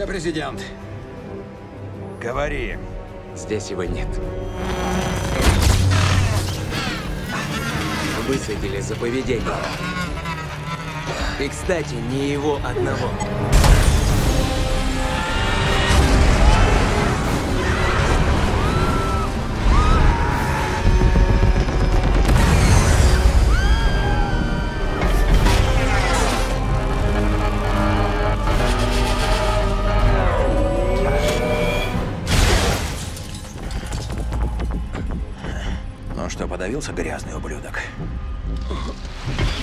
президент. Говори. Здесь его нет. Высадили за поведение. И, кстати, не его одного. Ну что, подавился, грязный ублюдок?